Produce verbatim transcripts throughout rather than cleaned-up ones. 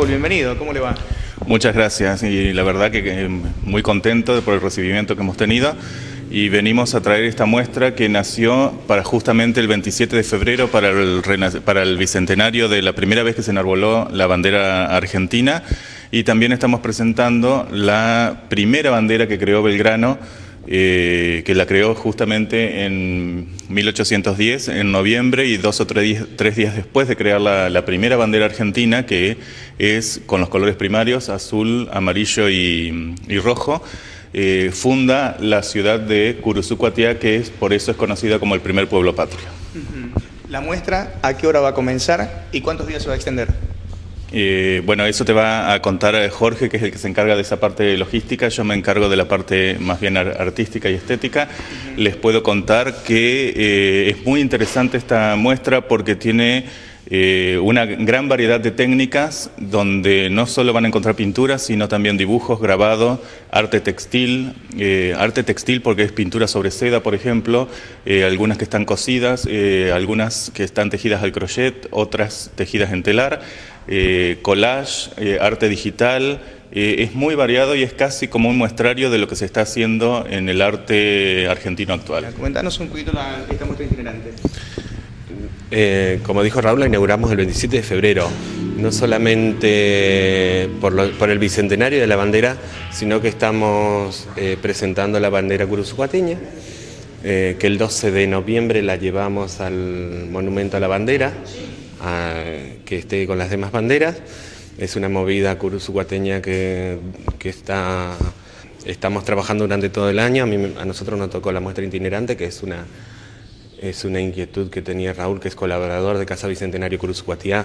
bienvenido, ¿cómo le va? Muchas gracias y la verdad que muy contento por el recibimiento que hemos tenido y venimos a traer esta muestra que nació para justamente el veintisiete de febrero para el, para el bicentenario de la primera vez que se enarboló la bandera argentina, y también estamos presentando la primera bandera que creó Belgrano, Eh, que la creó justamente en mil ochocientos diez, en noviembre, y dos o tres días, tres días después de crear la, la primera bandera argentina, que es con los colores primarios, azul, amarillo y, y rojo, eh, funda la ciudad de Curuzucuatiá, que es, por eso es conocida como el primer pueblo patrio. La muestra, ¿a qué hora va a comenzar y cuántos días se va a extender? Eh, bueno, eso te va a contar Jorge, que es el que se encarga de esa parte logística. Yo me encargo de la parte más bien artística y estética. Uh-huh. Les puedo contar que eh, es muy interesante esta muestra porque tiene eh, una gran variedad de técnicas donde no solo van a encontrar pinturas, sino también dibujos, grabado, arte textil, eh, arte textil porque es pintura sobre seda, por ejemplo, eh, algunas que están cosidas, eh, algunas que están tejidas al crochet, otras tejidas en telar. Eh, collage, eh, arte digital, eh, es muy variado y es casi como un muestrario de lo que se está haciendo en el arte argentino actual. Comentanos un poquito la, esta muestra itinerante. Eh, como dijo Raúl, la inauguramos el veintisiete de febrero, no solamente por, lo, por el bicentenario de la bandera, sino que estamos eh, presentando la bandera curuzucuateña, eh, que el doce de noviembre la llevamos al Monumento a la Bandera, a, que esté con las demás banderas. Es una movida curuzucuateña que, que está, estamos trabajando durante todo el año. A, mí, a nosotros nos tocó la muestra itinerante, que es una, es una inquietud que tenía Raúl, que es colaborador de Casa Bicentenario Curuzucuatiá,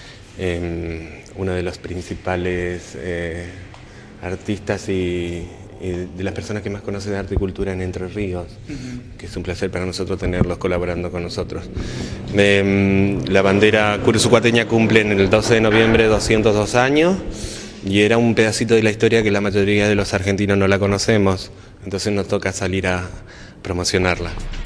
eh, uno de los principales eh, artistas y, y de las personas que más conocen de arte y cultura en Entre Ríos, uh-huh. que es un placer para nosotros tenerlos colaborando con nosotros. Eh, la bandera curuzucuateña cumple en el doce de noviembre doscientos dos años y era un pedacito de la historia que la mayoría de los argentinos no la conocemos, entonces nos toca salir a promocionarla.